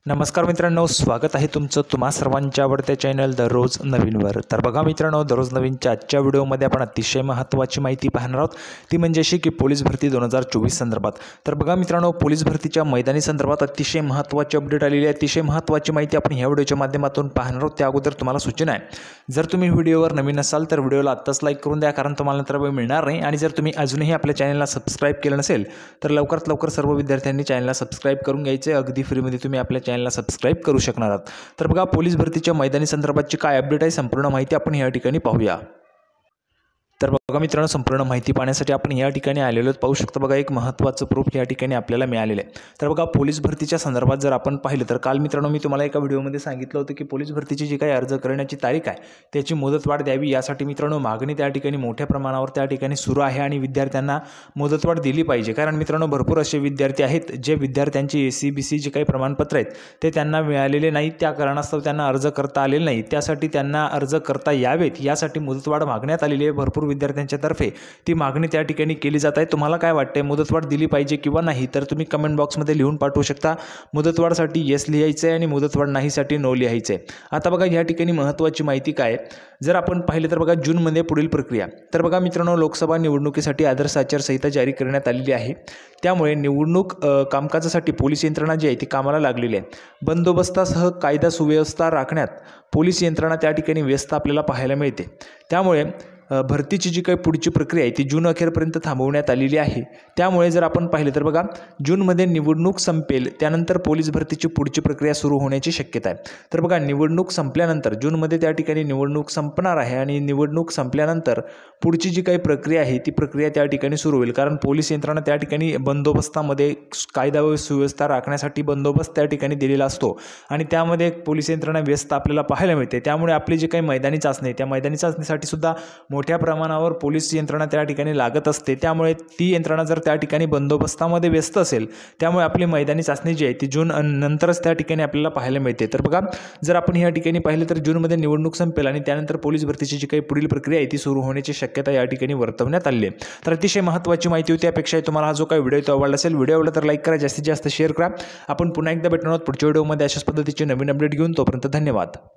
नमस्कार मित्रांनो, स्वागत आहे तुमचं तुम्हा सर्वांच्या आवडत्या चॅनल दररोज नवीनवर। तर बघा मित्रांनो, दररोज नवीनच्या आजच्या व्हिडिओमध्ये आपण अतिशय महत्त्वाची माहिती पाहणार आहोत। ती म्हणजे अशी की पोलीस भरती 2024 संदर्भात। तर बघा मित्रांनो, पोलीस भरतीच्या मैदानी संदर्भात अतिशय महत्त्वाची अपडेट आलेली आहे। अतिशय महत्त्वाची माहिती आपण ह्या व्हिडिओच्या माध्यमातून पाहणार आहोत। त्या अगोदर तुम्हाला सूचना आहे, जर तुम्ही व्हिडिओवर नवीन असाल तर व्हिडिओला आत्ताच लाईक करून द्या, कारण तुम्हाला नंतर वेळ मिळणार नाही। आणि जर तुम्ही अजूनही आपल्या चॅनलला सबस्क्राईब केलं नसेल तर लवकरात लवकर सर्व विद्यार्थ्यांनी चॅनलला सबस्क्राईब करून घ्यायचे। अगदी फ्रीमध्ये तुम्ही आपल्या चॅनलला सबस्क्राईब करू शकणार आहात। तर बघा, पोलीस भरतीच्या मैदानी संदर्भातची काय अपडेट आहे, संपूर्ण माहिती आपण या ठिकाणी पाहूया। तर बघा मित्रांनो, संपूर्ण माहिती पाहण्यासाठी आपण या ठिकाणी आलेलो पाहू शकता। बघा, एक महत्त्वाचं प्रूफ या ठिकाणी आपल्याला मिळालेलं आहे। तर बघा, पोलीस भरतीच्या संदर्भात जर आपण पाहिलं तर काल मित्रांनो मी तुम्हाला एका व्हिडिओमध्ये सांगितलं होतं की पोलीस भरतीची जी काही अर्ज करण्याची तारीख आहे त्याची मुदतवाढ द्यावी, यासाठी मित्रांनो मागणी त्या ठिकाणी मोठ्या प्रमाणावर त्या ठिकाणी सुरू आहे आणि विद्यार्थ्यांना मुदतवाढ दिली पाहिजे। कारण मित्रांनो, भरपूर असे विद्यार्थी आहेत जे विद्यार्थ्यांची ACBC जे काही प्रमाणपत्र आहेत ते त्यांना मिळालेले नाहीत, त्या कारणास्तव त्यांना अर्ज करता आलेले नाही। त्यासाठी त्यांना अर्ज करता यावेत यासाठी मुदतवाढ मागण्यात आलेली आहे। भरपूर विद्यार्थ्यांच्या तर्फे ती मागणी त्या ठिकाणी केली जात आहे। तुम्हाला काय वाटते, मुदतवाढ दिली पाहिजे किंवा नाही, तर तुम्ही कमेंट बॉक्समध्ये लिहून पाठवू शकता। मुदतवाढसाठी येस लिहायचं आहे आणि मुदतवाढ नाहीसाठी नो लिहायचं आहे। आता बघा, या ठिकाणी महत्त्वाची माहिती काय, जर आपण पाहिलं तर बघा जूनमध्ये पुढील प्रक्रिया। तर बघा मित्रांनो, लोकसभा निवडणुकीसाठी आदर्श आचारसंहिता जारी करण्यात आलेली आहे। त्यामुळे निवडणूक कामकाजासाठी पोलीस यंत्रणा जी आहे ती कामाला लागलेली आहे। बंदोबस्तासह कायदा सुव्यवस्था राखण्यात पोलीस यंत्रणा त्या ठिकाणी व्यस्त आपल्याला पाहायला मिळते। त्यामुळे भरतीची जी काही पुढची प्रक्रिया आहे ती जून अखेरपर्यंत थांबवण्यात आलेली आहे। त्यामुळे जर आपण पाहिलं तर बघा, जूनमध्ये निवडणूक संपेल त्यानंतर पोलीस भरतीची पुढची प्रक्रिया सुरू होण्याची शक्यता आहे। तर बघा, निवडणूक संपल्यानंतर जूनमध्ये त्या ठिकाणी निवडणूक संपणार आहे आणि निवडणूक संपल्यानंतर पुढची जी काही प्रक्रिया आहे ती प्रक्रिया त्या ठिकाणी सुरू होईल। कारण पोलीस यंत्रणा त्या ठिकाणी बंदोबस्तामध्ये कायदा व सुव्यवस्था राखण्यासाठी बंदोबस्त त्या ठिकाणी दिलेला असतो आणि त्यामध्ये पोलीस यंत्रणा व्यस्त आपल्याला पाहायला मिळते। त्यामुळे आपली जी काही मैदानी चाचणी त्या मैदानी चाचणीसाठी सुद्धा मोठ्या प्रमाणावर पोलीस यंत्रणा त्या ठिकाणी लागत असते। त्यामुळे ती यंत्रणा जर त्या ठिकाणी बंदोबस्तामध्ये व्यस्त असेल त्यामुळे आपली मैदानी चाचणी जी आहे ती जून नंतरच त्या ठिकाणी आपल्याला पाहायला मिळते। तर बघा, जर आपण या ठिकाणी पाहिलं तर जूनमध्ये निवडणूक संपेल आणि त्यानंतर पोलीस भरतीची जी काही पुढील प्रक्रिया आहे ती सुरू होण्याची शक्यता या ठिकाणी वर्तवण्यात आली आहे। तर अतिशय महत्त्वाची माहिती होती। अपेक्षा आहे तुम्हाला हा जो काही व्हिडिओ तो आवडला असेल। व्हिडिओ आवडला तर लाईक करा, जास्तीत जास्त शेअर करा। आपण पुन्हा एकदा भेटणार आहोत पुढच्या व्हिडिओमध्ये अशाच पद्धतीचे नवीन अपडेट घेऊन। तोपर्यंत धन्यवाद।